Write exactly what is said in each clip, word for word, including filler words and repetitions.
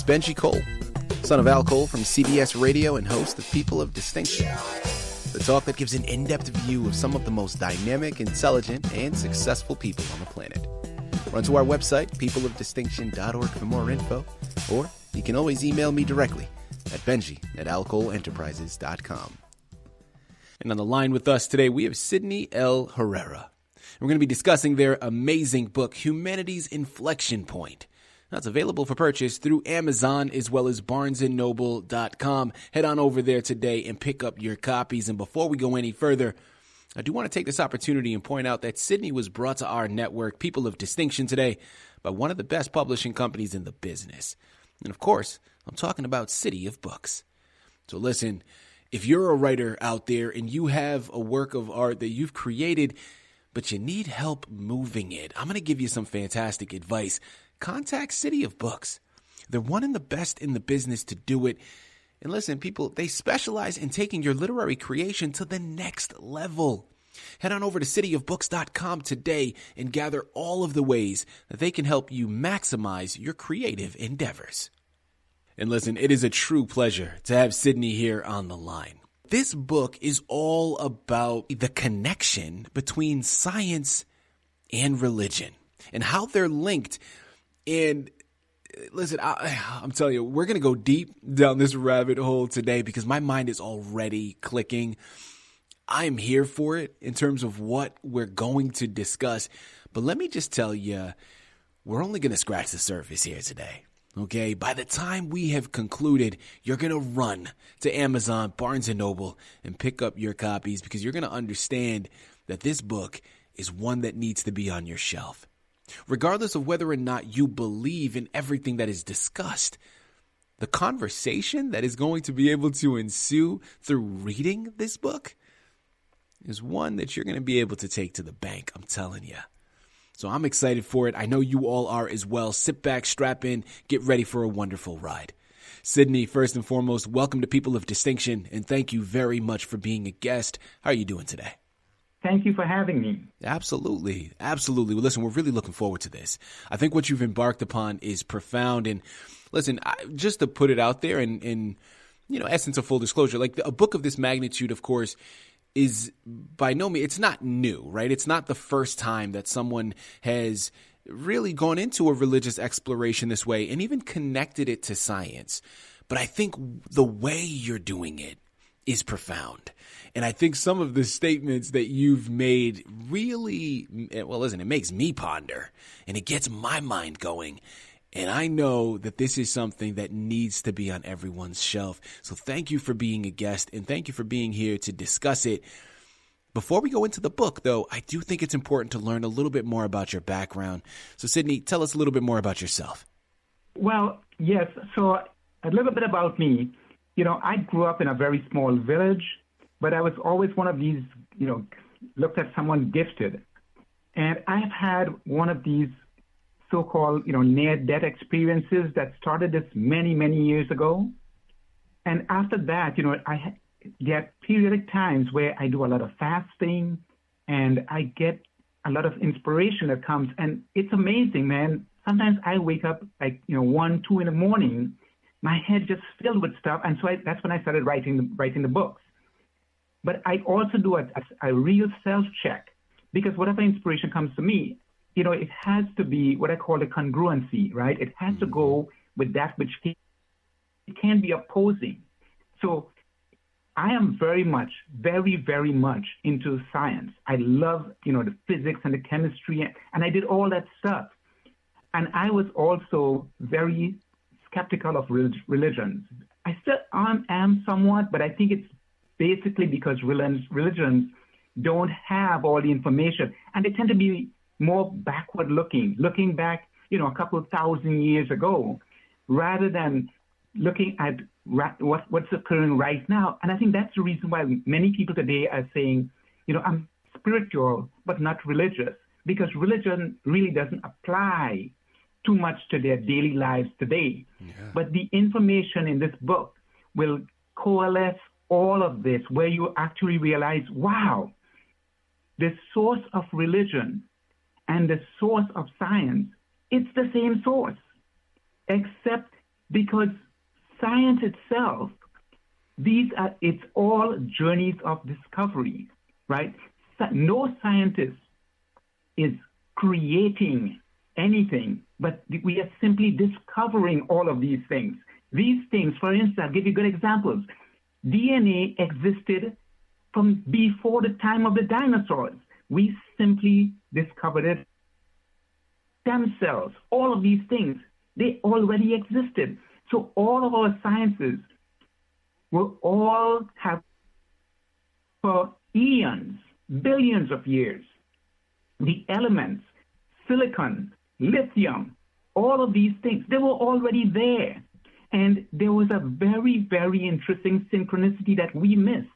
Benji Cole, son of Al Cole from C B S Radio and host of People of Distinction, the talk that gives an in-depth view of some of the most dynamic, intelligent, and successful people on the planet. Run to our website, people of distinction dot org for more info, or you can always email me directly at benji at alcole enterprises dot com. And on the line with us today, we have Sydney L. Herrera. We're going to be discussing their amazing book, Humanity's Inflection Point. That's available for purchase through Amazon as well as barnes and noble dot com. Head on over there today and pick up your copies. And before we go any further, I do want to take this opportunity and point out that Sydney was brought to our network, People of Distinction, today by one of the best publishing companies in the business. And of course, I'm talking about CITI of Books. So listen, if you're a writer out there and you have a work of art that you've created, but you need help moving it, I'm going to give you some fantastic advice. Contact CITI of Books. They're one of the best in the business to do it. And listen, people, they specialize in taking your literary creation to the next level. Head on over to city of books dot com today and gather all of the ways that they can help you maximize your creative endeavors. And listen, it is a true pleasure to have Sydney here on the line. This book is all about the connection between science and religion and how they're linked. And listen, I, I'm telling you, we're going to go deep down this rabbit hole today because my mind is already clicking. I'm here for it in terms of what we're going to discuss. But let me just tell you, we're only going to scratch the surface here today. Okay, by the time we have concluded, you're going to run to Amazon, Barnes and Noble, and pick up your copies because you're going to understand that this book is one that needs to be on your shelf. Regardless of whether or not you believe in everything that is discussed, the conversation that is going to be able to ensue through reading this book is one that you're going to be able to take to the bank, I'm telling you. So I'm excited for it. I know you all are as well. Sit back, strap in, get ready for a wonderful ride. Sydney, first and foremost, welcome to People of Distinction, and thank you very much for being a guest. How are you doing today? Thank you for having me. Absolutely. Absolutely. Well, listen, we're really looking forward to this. I think what you've embarked upon is profound. And listen, I, just to put it out there in, in, you know, essence of full disclosure, like a book of this magnitude, of course, is by no means, it's not new, right? It's not the first time that someone has really gone into a religious exploration this way and even connected it to science. But I think the way you're doing it is profound. And I think some of the statements that you've made really, well, listen, it makes me ponder and it gets my mind going. And I know that this is something that needs to be on everyone's shelf. So thank you for being a guest and thank you for being here to discuss it. Before we go into the book, though, I do think it's important to learn a little bit more about your background. So, Sydney, tell us a little bit more about yourself. Well, yes. So a little bit about me. You know, I grew up in a very small village, but I was always one of these, you know, looked at someone gifted. And I've had one of these so-called, you know, near-death experiences that started this many, many years ago. And after that, you know, I get periodic times where I do a lot of fasting and I get a lot of inspiration that comes. And it's amazing, man. Sometimes I wake up like, you know, one, two in the morning, my head just filled with stuff. And so I, that's when I started writing the, writing the books. But I also do a, a, a real self-check because whatever inspiration comes to me, you know, it has to be what I call a congruency, right? It has to go with that which can, it can be opposing. So I am very much, very, very much into science. I love, you know, the physics and the chemistry, and I did all that stuff. And I was also very skeptical of religions. I still am, am somewhat, but I think it's basically because religions, religions don't have all the information, and they tend to be more backward looking, looking back, you know, a couple of thousand years ago, rather than looking at ra- what, what's occurring right now. And I think that's the reason why many people today are saying, you know, I'm spiritual, but not religious, because religion really doesn't apply too much to their daily lives today. Yeah. But the information in this book will coalesce all of this, where you actually realize, wow, the source of religion and the source of science, it's the same source, except because science itself, these are, it's all journeys of discovery, right? No scientist is creating anything, but we are simply discovering all of these things. These things, for instance, I'll give you good examples. D N A existed from before the time of the dinosaurs. We simply discovered it. Stem cells, all of these things, they already existed. So all of our sciences will all have for eons, billions of years. The elements, silicon, lithium, all of these things, they were already there. And there was a very, very interesting synchronicity that we missed.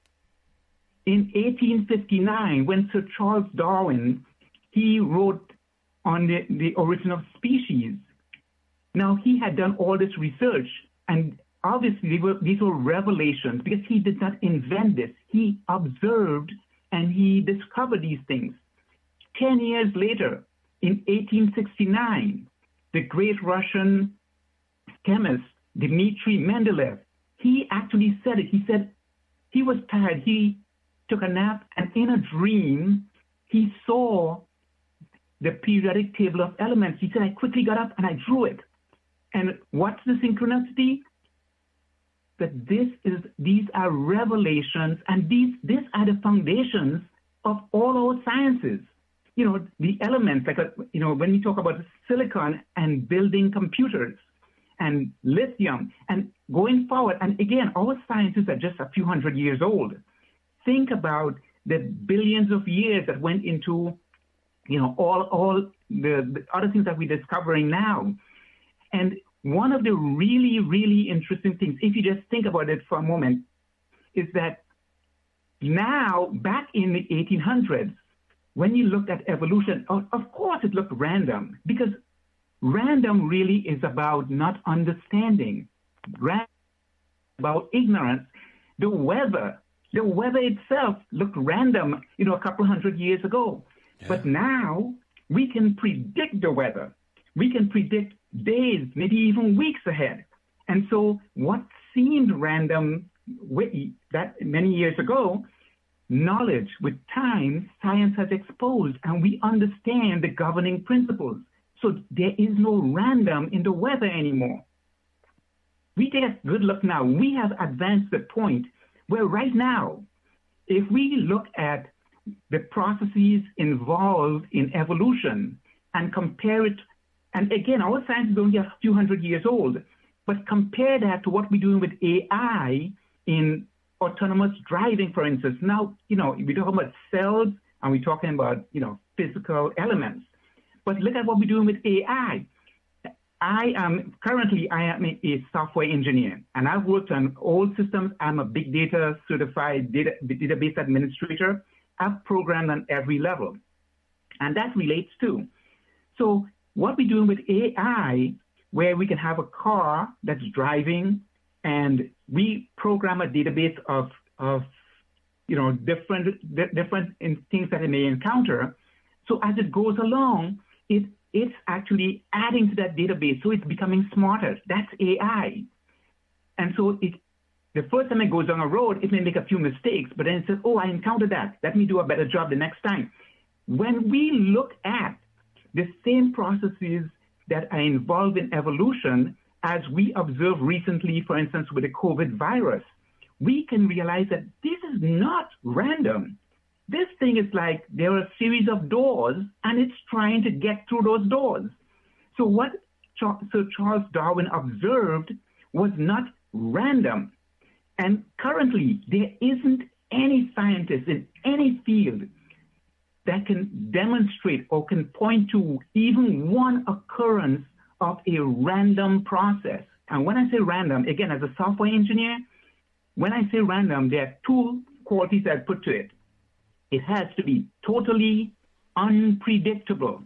In eighteen fifty-nine, when Sir Charles Darwin, he wrote on the, the origin of species. Now, he had done all this research, and obviously they were, these were revelations because he did not invent this. He observed and he discovered these things. Ten years later, in eighteen sixty-nine, the great Russian chemist Dmitry Mendeleev, he actually said it. He said he was tired. He took a nap, and in a dream, he saw the periodic table of elements. He said, I quickly got up and I drew it. And what's the synchronicity? That this is, these are revelations, and these, these are the foundations of all our sciences. You know, the elements, like, a, you know, when we talk about silicon and building computers and lithium and going forward, and again, our sciences are just a few hundred years old. Think about the billions of years that went into, you know, all, all the, the other things that we're discovering now. And one of the really, really interesting things, if you just think about it for a moment, is that now, back in the eighteen hundreds, when you looked at evolution, of, of course it looked random, because random really is about not understanding, random about ignorance. The weather, the weather itself looked random, you know, a couple hundred years ago. Yeah. But now we can predict the weather. We can predict days, maybe even weeks ahead. And so what seemed random that many years ago, knowledge with time, science has exposed, and we understand the governing principles. So there is no random in the weather anymore. We take a good look now. We have advanced the point where right now, if we look at the processes involved in evolution and compare it, and again, our science is only a few hundred years old, but compare that to what we're doing with A I in autonomous driving, for instance. Now, you know, we're talking about cells and we're talking about, you know, physical elements. But look at what we're doing with A I. I am, currently, I am a software engineer, and I've worked on old systems. I'm a big data certified data, database administrator. I've programmed on every level, and that relates too. So what we're doing with A I, where we can have a car that's driving, and we program a database of, of you know, different, different things that it may encounter. So as it goes along, it it's actually adding to that database, so it's becoming smarter. That's A I. And so it, the first time it goes on a road, it may make a few mistakes, but then it says, oh, I encountered that. Let me do a better job the next time. When we look at the same processes that are involved in evolution, as we observed recently, for instance, with the COVID virus, we can realize that this is not random. This thing is like there are a series of doors, and it's trying to get through those doors. So what Sir Charles Darwin observed was not random. And currently, there isn't any scientist in any field that can demonstrate or can point to even one occurrence of a random process. And when I say random, again, as a software engineer, when I say random, there are two qualities I put to it. It has to be totally unpredictable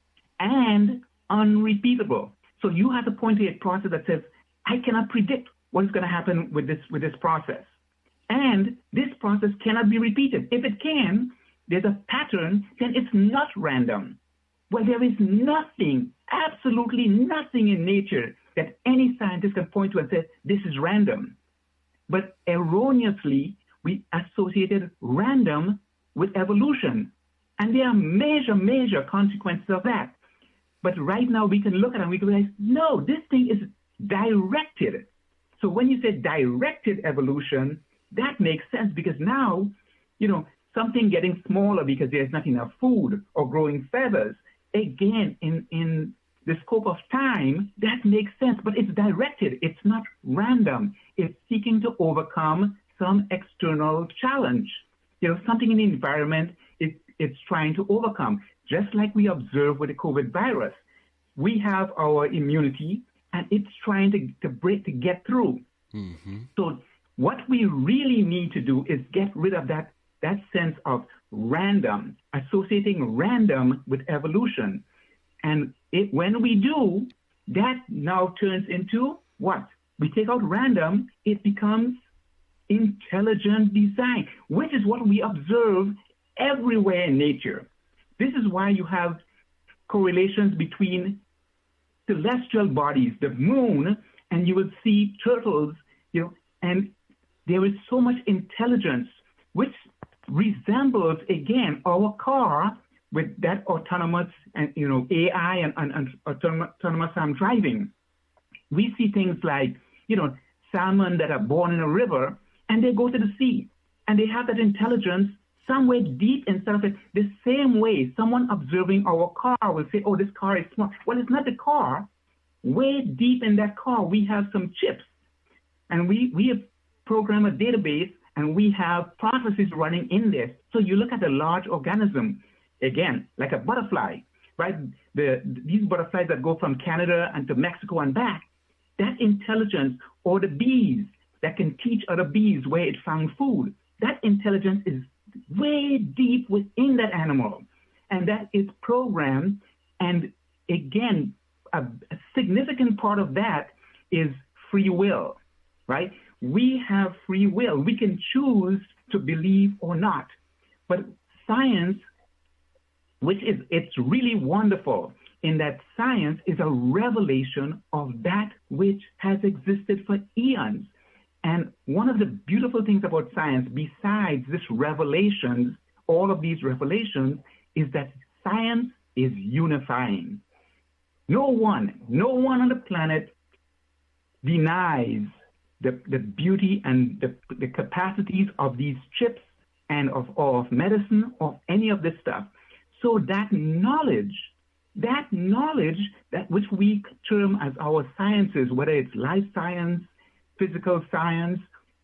and unrepeatable. So you have to point to a process that says, I cannot predict what is going to happen with this, with this process. And this process cannot be repeated. If it can, there's a pattern, then it's not random. Well, there is nothing, absolutely nothing in nature that any scientist can point to and say, this is random. But erroneously, we associated random with evolution. And there are major, major consequences of that. But right now we can look at it and we can realize, no, this thing is directed. So when you say directed evolution, that makes sense because now, you know, something getting smaller because there's not enough food or growing feathers, again, in, in the scope of time, that makes sense, but it's directed. It's not random. It's seeking to overcome some external challenge. You know, something in the environment it, it's trying to overcome. Just like we observe with the COVID virus, we have our immunity and it's trying to, to break, to get through. Mm-hmm. So what we really need to do is get rid of that, that sense of random, associating random with evolution. And it, when we do, that now turns into what? We take out random, it becomes intelligent design, which is what we observe everywhere in nature. This is why you have correlations between celestial bodies, the moon, and you will see turtles, you know, and there is so much intelligence, which resembles, again, our car with that autonomous and, you know, A I and, and, and autonomous um, driving. We see things like, you know, salmon that are born in a river and they go to the sea and they have that intelligence somewhere deep inside of it. The same way someone observing our car will say, oh, this car is smart. Well, it's not the car. Way deep in that car, we have some chips and we, we have programmed a database and we have processes running in this. So you look at a large organism, again, like a butterfly, right? The, these butterflies that go from Canada and to Mexico and back, that intelligence, or the bees that can teach other bees where it found food, that intelligence is way deep within that animal. And that is programmed. And again, a, a significant part of that is free will, right? We have free will. We can choose to believe or not. But science, which is, it's really wonderful in that science is a revelation of that which has existed for eons. And one of the beautiful things about science, besides this revelations, all of these revelations, is that science is unifying. No one, no one on the planet denies the, the beauty and the, the capacities of these chips and of, of medicine, of any of this stuff. So that knowledge, that knowledge that which we term as our sciences, whether it's life science, physical science,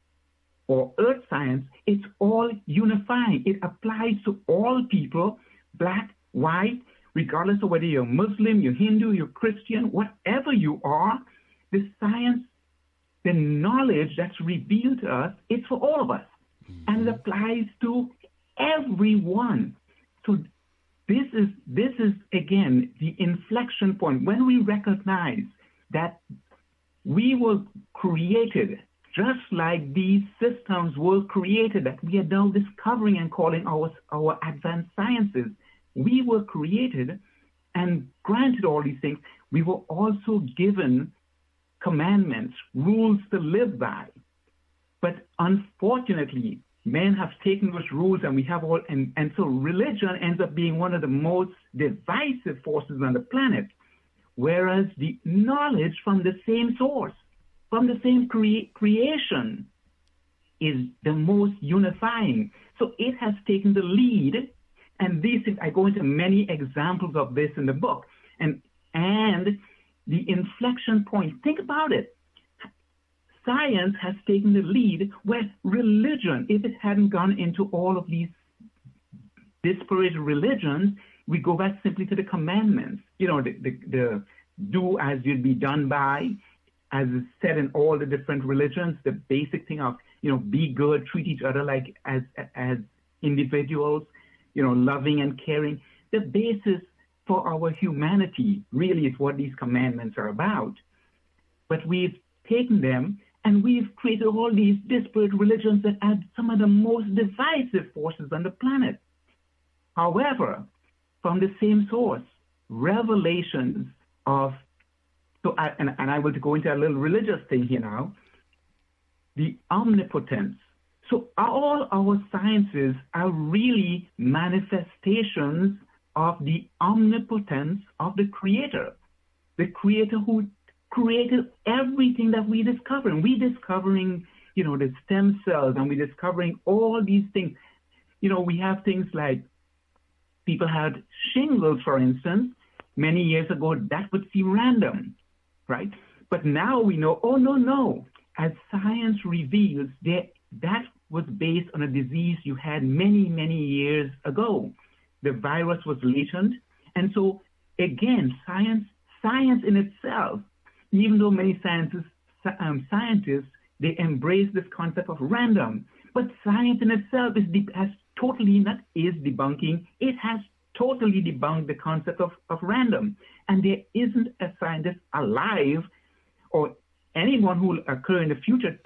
or earth science, it's all unifying. It applies to all people, black, white, regardless of whether you're Muslim, you're Hindu, you're Christian, whatever you are, the science, the knowledge that's revealed to us, it's for all of us. Mm-hmm. And it applies to everyone. So this is, this is, again, the inflection point. When we recognize that we were created just like these systems were created, that we are now discovering and calling our, our advanced sciences. We were created and granted all these things. We were also given commandments, rules to live by. But unfortunately, men have taken those rules and we have all, and, and so religion ends up being one of the most divisive forces on the planet, whereas the knowledge from the same source, from the same cre- creation, is the most unifying. So it has taken the lead, and these things, I go into many examples of this in the book, and and the inflection point, think about it. Science has taken the lead where religion, if it hadn't gone into all of these disparate religions, we go back simply to the commandments. You know, the, the, the do as you'd be done by, as is said in all the different religions, the basic thing of, you know, be good, treat each other like as as individuals, you know, loving and caring. The basis for our humanity really is what these commandments are about. But we've taken them and we've created all these disparate religions that are some of the most divisive forces on the planet. However, from the same source, revelations of So, I, and, and I will go into a little religious thing here now. The omnipotence. So all our sciences are really manifestations of the omnipotence of the Creator, the Creator who created everything that we discover. And we discovering, you know, the stem cells, and we discovering all these things. You know, we have things like people had shingles, for instance, many years ago, that would seem random, right? But now we know, oh, no, no. As science reveals, that that was based on a disease you had many, many years ago. The virus was latent. And so, again, science, science in itself, even though many scientists, um, scientists, they embrace this concept of random, but science in itself is de- has totally not is debunking. It has totally debunked the concept of, of random. And there isn't a scientist alive or anyone who will occur in the future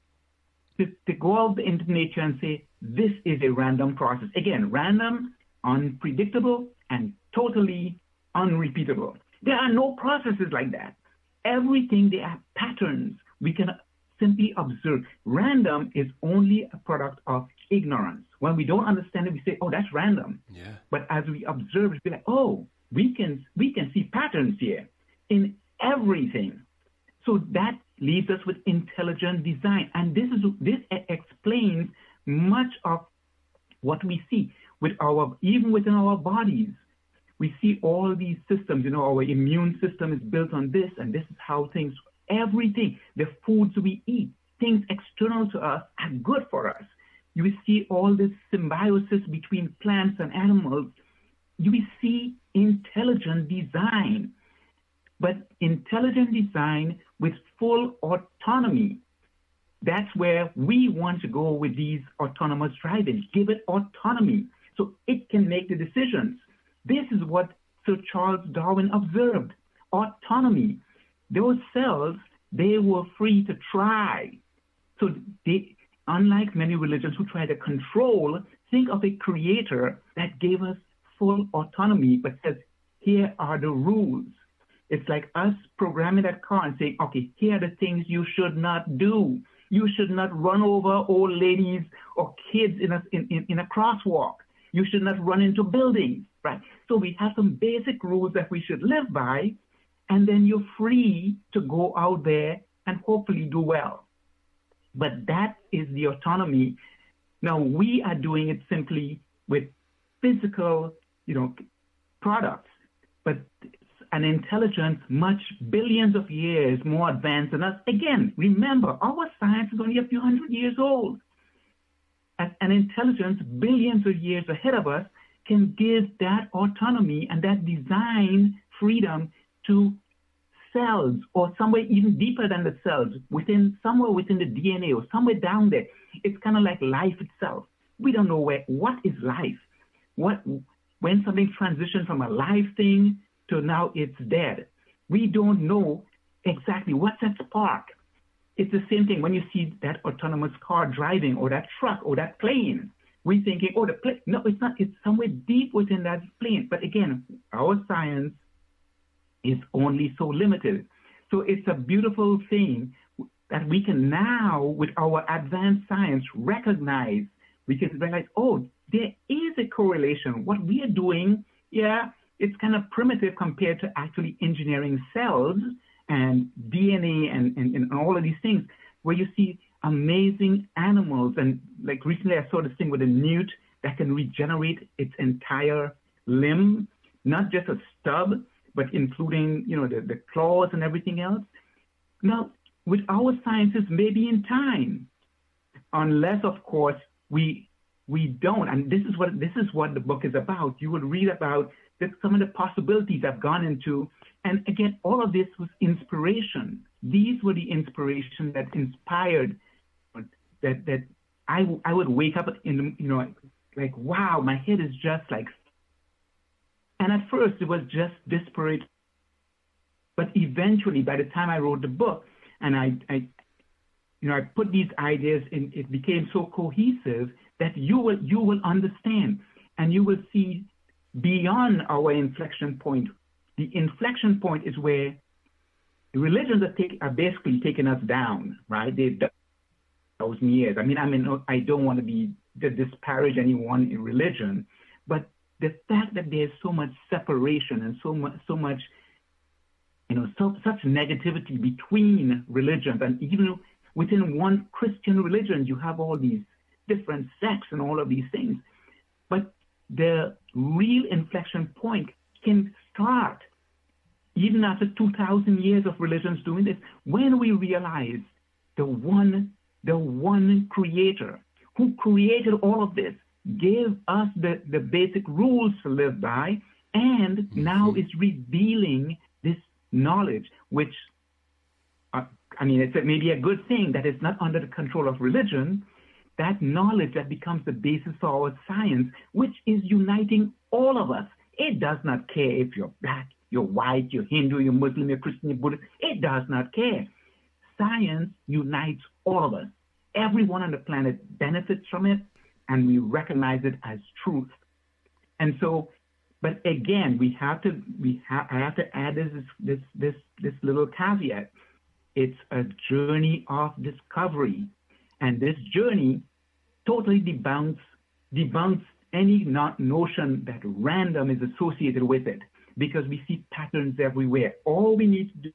to, to go out into nature and say, this is a random process. Again, random, unpredictable, and totally unrepeatable. There are no processes like that. Everything, there are patterns we can simply observe. Random is only a product of ignorance. When we don't understand it, we say, oh, that's random. Yeah. But as we observe it, we're like, oh, we can we can see patterns here in everything. So that leaves us with intelligent design. And this is this explains much of what we see with our, even within our bodies. We see all these systems, you know, our immune system is built on this, and this is how things, everything, the foods we eat, things external to us are good for us. You see all this symbiosis between plants and animals. You see intelligent design, but intelligent design with full autonomy. That's where we want to go with these autonomous driving. Give it autonomy so it can make the decisions. This is what Sir Charles Darwin observed, autonomy. Those cells, they were free to try. So they, unlike many religions who try to control, think of a creator that gave us full autonomy, but says, here are the rules. It's like us programming that car and saying, okay, here are the things you should not do. You should not run over old ladies or kids in a, in, in, in a crosswalk. You should not run into buildings, right? So we have some basic rules that we should live by, and then you're free to go out there and hopefully do well. But that is the autonomy. Now, we are doing it simply with physical, you know, products, but an intelligence much billions of years more advanced than us. Again, remember, our science is only a few hundred years old. An intelligence billions of years ahead of us can give that autonomy and that design freedom to cells, or somewhere even deeper than the cells, within somewhere within the D N A or somewhere down there. It's kind of like life itself. We don't know where what is life. What when something transitions from a live thing to now it's dead. We don't know exactly what's that spark. It's the same thing when you see that autonomous car driving, or that truck, or that plane. We're thinking, oh, the plane. No, it's not. It's somewhere deep within that plane. But again, our science is only so limited. So it's a beautiful thing that we can now, with our advanced science, recognize. We can realize, oh, there is a correlation. What we are doing, yeah, it's kind of primitive compared to actually engineering cells and D N A and, and, and all of these things, where you see amazing animals. And like recently I saw this thing with a newt that can regenerate its entire limb, not just a stub, but including, you know, the, the claws and everything else. Now, with our sciences, maybe in time, unless, of course, we we don't. And this is what this is what the book is about. You will read about that some of the possibilities I've gone into. And again, all of this was inspiration. These were the inspiration that inspired that that I, I would wake up in the, you know, like, wow, my head is just like, and at first it was just disparate. But eventually, by the time I wrote the book and I, I you know, I put these ideas in, it became so cohesive that you will, you will understand, and you will see beyond our inflection point. The inflection point is where religions are, take, are basically taking us down, right? They've done thousand years. I mean, I mean, I don't want to be to disparage anyone in religion, but the fact that there's so much separation and so much, so much, you know, so, such negativity between religions, and even within one Christian religion, you have all these different sects and all of these things. But the real inflection point can start even after two thousand years of religions doing this, when we realize the one, the one creator who created all of this, gave us the, the basic rules to live by, and mm-hmm. now is revealing this knowledge, which, uh, I mean, it's a, maybe a good thing that it's not under the control of religion, that knowledge that becomes the basis for our science, which is uniting all of us. It does not care if you're black, you're white, you're Hindu, you're Muslim, you're Christian, you're Buddhist. It does not care. Science unites all of us. Everyone on the planet benefits from it, and we recognize it as truth. And so, but again, we have to, we have, I have to add this, this, this, this little caveat. It's a journey of discovery. And this journey totally debunks, debunks any not notion that random is associated with it, because we see patterns everywhere. All we need to do,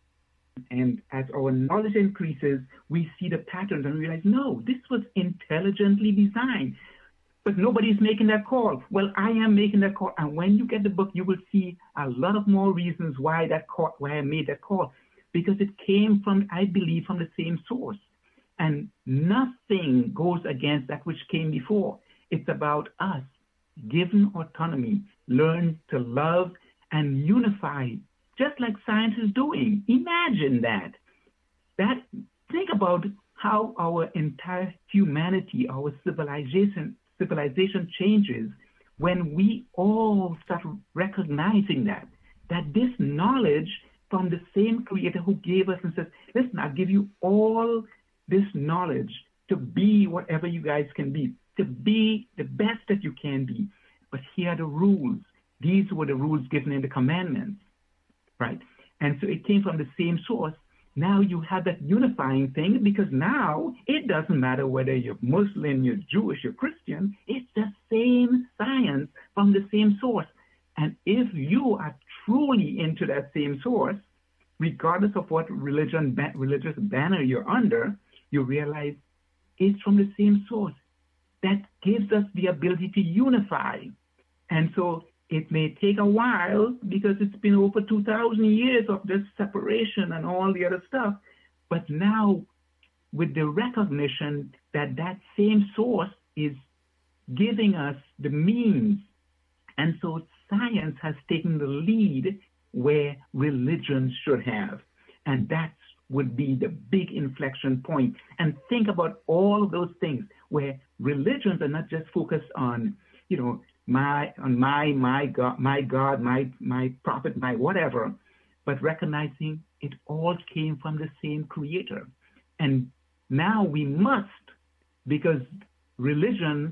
and as our knowledge increases, we see the patterns and realize, no, this was intelligently designed. But nobody's making that call. Well, I am making that call. And when you get the book, you will see a lot of more reasons why that call, why I made that call. Because it came from, I believe, from the same source. And nothing goes against that which came before. It's about us, given autonomy, learn to love and unify, just like science is doing. Imagine that. That think about how our entire humanity, our civilization, civilization changes when we all start recognizing that, that this knowledge from the same creator who gave us and says, listen, I'll give you all this knowledge to be whatever you guys can be, to be the best that you can be. But here are the rules. These were the rules given in the commandments, right? And so it came from the same source. Now you have that unifying thing, because now it doesn't matter whether you're Muslim, you're Jewish, you're Christian. It's the same science from the same source. And if you are truly into that same source, regardless of what religion, religious banner you're under, you realize it's from the same source. That gives us the ability to unify. And so it may take a while, because it's been over two thousand years of this separation and all the other stuff. But now, with the recognition that that same source is giving us the means, and so science has taken the lead where religion should have. And that would be the big inflection point. And think about all of those things where religions are not just focused on, you know, my, on my, my God, my God, my, my prophet, my whatever, but recognizing it all came from the same creator. And now we must, because religion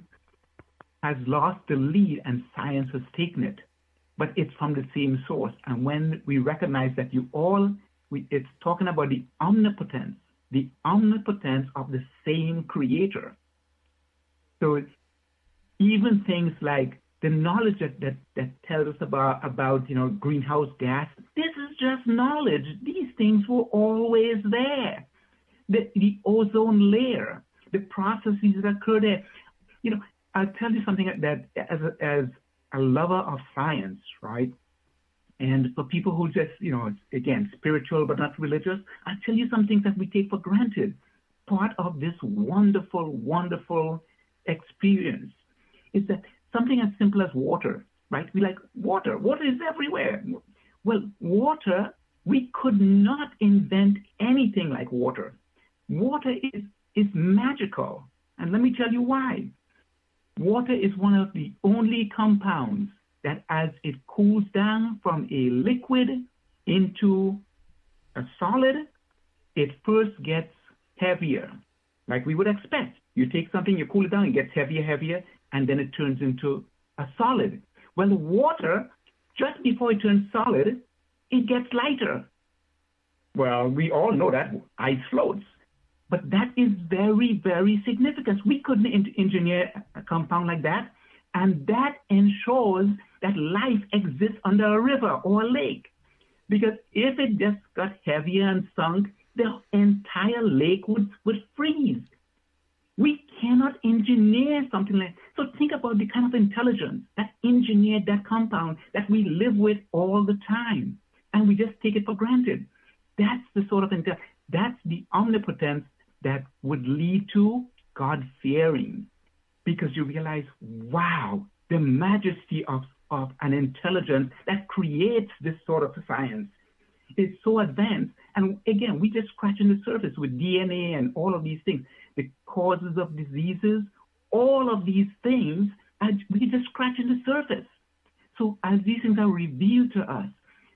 has lost the lead and science has taken it, but it's from the same source. And when we recognize that you all, we, it's talking about the omnipotence, the omnipotence of the same creator. So it's even things like the knowledge that, that, that tells us about, about, you know, greenhouse gas, this is just knowledge. These things were always there. The, the ozone layer, the processes that occur there. You know, I'll tell you something that as a, as a lover of science, right? And for people who just, you know, again, spiritual but not religious, I'll tell you some things that we take for granted. Part of this wonderful, wonderful experience is that something as simple as water, right? We like water. Water is everywhere. Well, water, we could not invent anything like water. Water is, is magical. And let me tell you why. Water is one of the only compounds that as it cools down from a liquid into a solid, it first gets heavier, like we would expect. You take something, you cool it down, it gets heavier, heavier, and then it turns into a solid. Well, water, just before it turns solid, it gets lighter. Well, we all know that ice floats. But that is very, very significant. We couldn't in- engineer a compound like that. And that ensures that life exists under a river or a lake. Because if it just got heavier and sunk, the entire lake would, would freeze. We cannot engineer something like that. So think about the kind of intelligence that engineered that compound that we live with all the time. And we just take it for granted. That's the sort of intelligence, that's the omnipotence that would lead to God-fearing. Because you realize, wow, the majesty of, of an intelligence that creates this sort of science is so advanced. And again, we just scratching the surface with D N A and all of these things. The causes of diseases, all of these things, and we just scratching the surface. So as these things are revealed to us,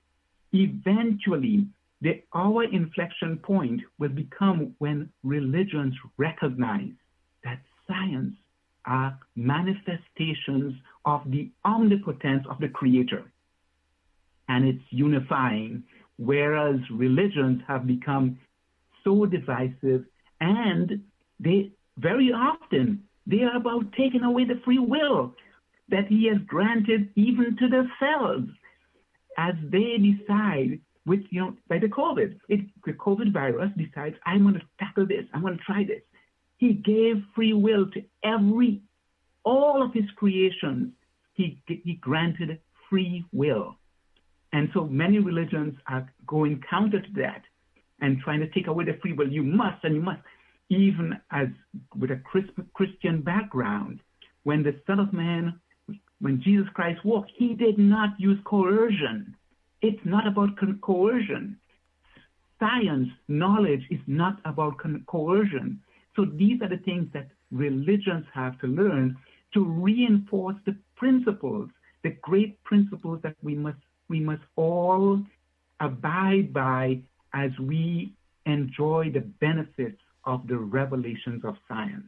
eventually the, our inflection point will become when religions recognize that science are manifestations of the omnipotence of the Creator. And it's unifying, whereas religions have become so divisive, and they very often, they are about taking away the free will that He has granted even to themselves as they decide with, you know, by the COVID. It, the COVID virus decides, I'm going to tackle this, I'm going to try this. He gave free will to every, all of His creations. He, he granted free will. And so many religions are going counter to that and trying to take away the free will. You must, and you must. Even as with a Christian background, when the Son of Man, when Jesus Christ walked, He did not use coercion. It's not about co- coercion. Science, knowledge is not about co- coercion. So these are the things that religions have to learn to reinforce the principles, the great principles that we must we must all abide by as we enjoy the benefits of the revelations of science.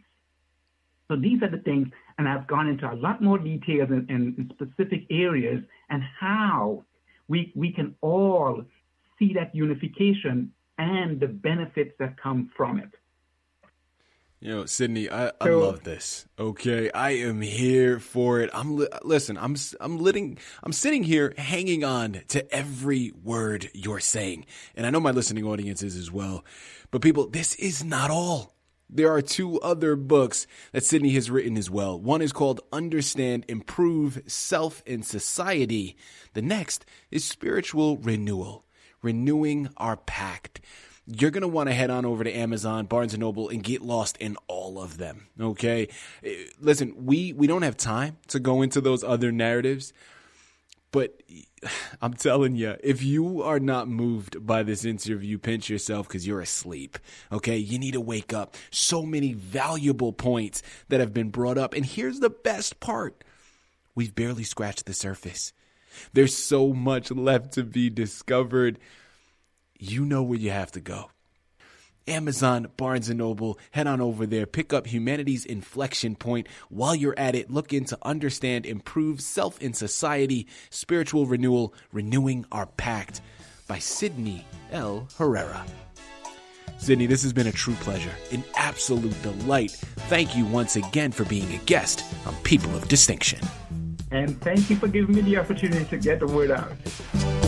So these are the things, and I've gone into a lot more details in, in specific areas and how we we can all see that unification and the benefits that come from it. You know, Sydney, I, I So- love this. Okay, I am here for it. I'm li- listen. I'm I'm litting, I'm sitting here, hanging on to every word you're saying, and I know my listening audience is as well. But people, this is not all. There are two other books that Sydney has written as well. One is called Understand, Improve, Self and Society. The next is Spiritual Renewal, Renewing Our Pact. You're going to want to head on over to Amazon, Barnes and Noble, and get lost in all of them, okay? Listen, we, we don't have time to go into those other narratives, but I'm telling you, if you are not moved by this interview, pinch yourself because you're asleep, okay? You need to wake up. So many valuable points that have been brought up, and here's the best part. We've barely scratched the surface. There's so much left to be discovered. You know where you have to go. Amazon, Barnes and Noble, head on over there, pick up Humanity's Inflection Point. While you're at it, look into Understand, Improve, Self and Society, Spiritual Renewal, Renewing Our Pact by Sydney L. Herrera. Sydney, this has been a true pleasure, an absolute delight. Thank you once again for being a guest on People of Distinction. And thank you for giving me the opportunity to get the word out.